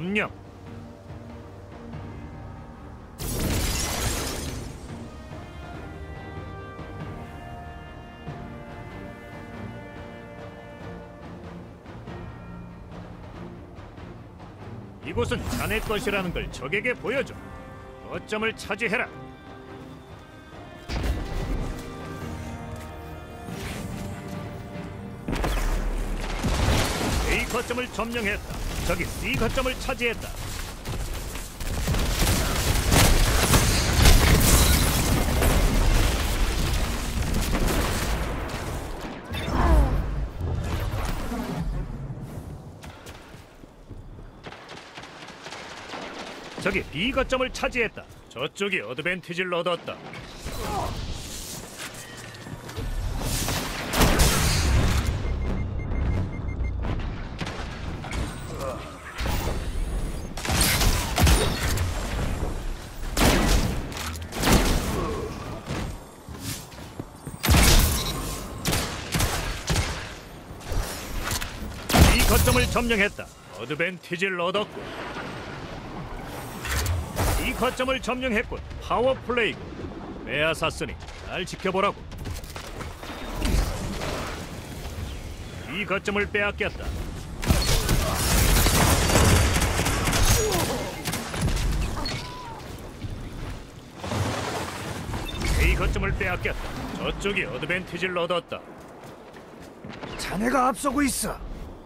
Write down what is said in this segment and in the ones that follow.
점령. 이곳은 자네 것이라는 걸 적에게 보여줘. 거점을 차지해라. A 거점을 점령했다. 적이 C 거점을 차지했다. 적이 B 거점을 차지했다. 저쪽이 어드밴티지를 얻었다. B 거점을 점령했다. 어드밴티지를 얻었고. 이 거점을 점령했군. 파워플레이고. 빼앗았으니 잘 지켜보라고. 이 거점을 빼앗겼다. A 거점을 빼앗겼다. 저쪽이 어드밴티지를 얻었다. 자네가 앞서고 있어.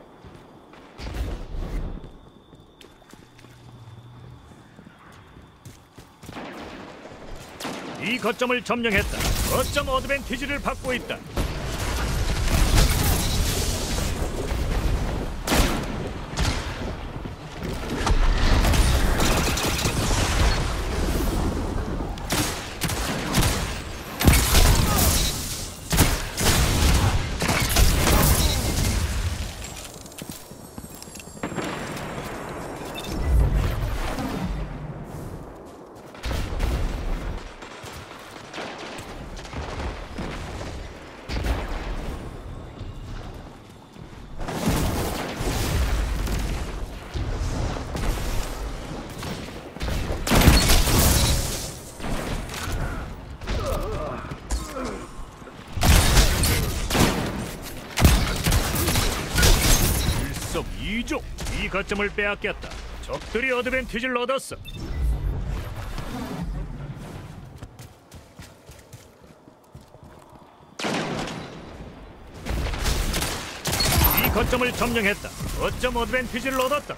이 거점을 점령했다. 거점 어드밴티지를 받고 있다. 일석이조. 이 거점을 빼앗겼다. 적들이 어드밴티지를 얻었어. 이 거점을 점령했다. 거점 어드밴티지를 얻었다.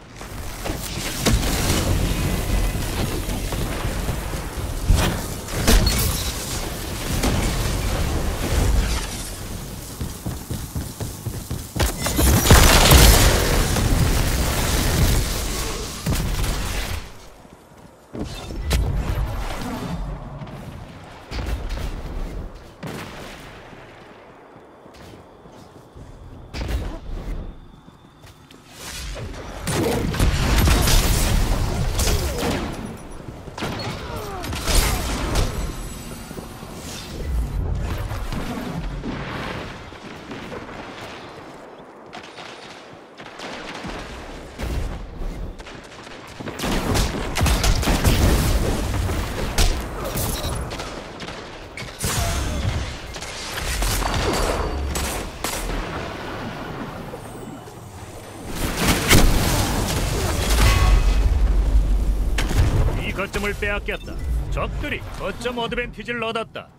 거점을 빼앗겼다. 적들이 거점 어드밴티지를 얻었다.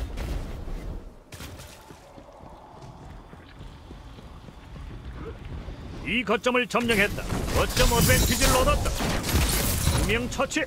이 거점을 점령했다. 거점 어드밴티지를 얻었다. 2명 처치.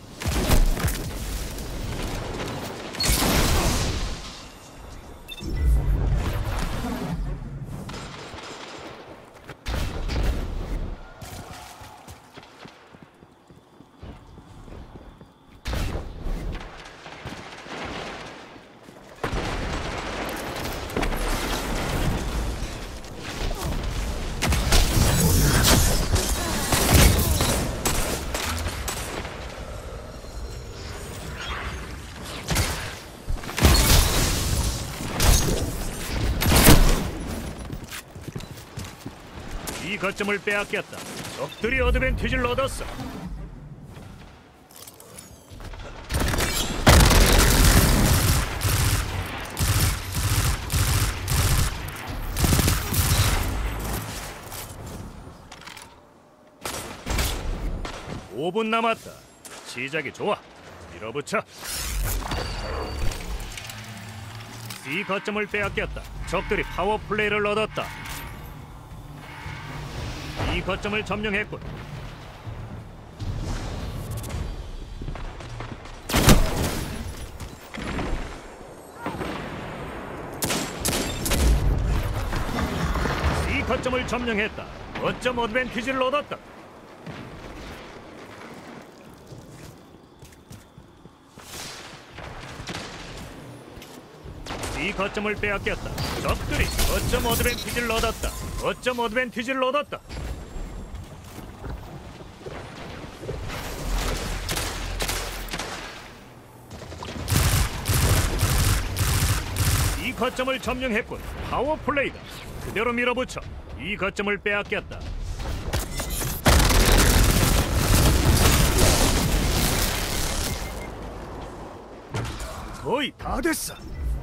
이 거점을 빼앗겼다. 적들이 어드밴티지를 얻었어. 5분 남았다. 시작이 좋아. 밀어붙여. C 거점을 빼앗겼다. 적들이 파워 플레이를 얻었다. 이 거점을 점령했군. C 거점을 점령했다. 거점 어드밴티지를 얻었다. 이 거점을 빼앗겼다. 적들이 거점 어드밴티지를 얻었다. 거점 어드밴티지를 얻었다. 이 거점을 점령했군. 파워 플레이다. 그대로 밀어붙여. 이 거점을 빼앗겼다. 거의 다 됐어.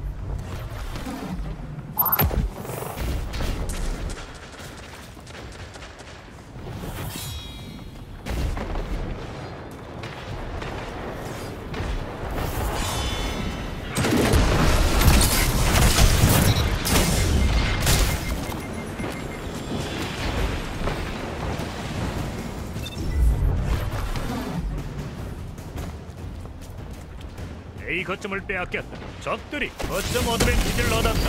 A 거점을 빼앗겼다. 적들이 거점 어드밴티지를 얻었다.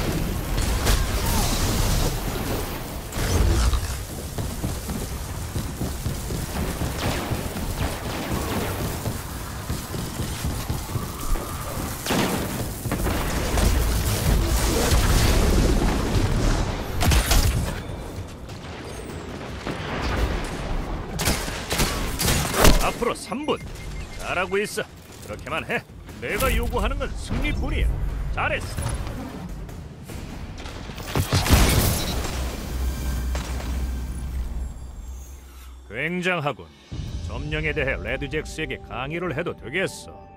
앞으로 3분. 잘하고 있어. 그렇게만 해. 내가 요구하는 건 승리뿐이야. 잘했어. 굉장하군. 점령에 대해 레드잭스에게 강의를 해도 되겠어.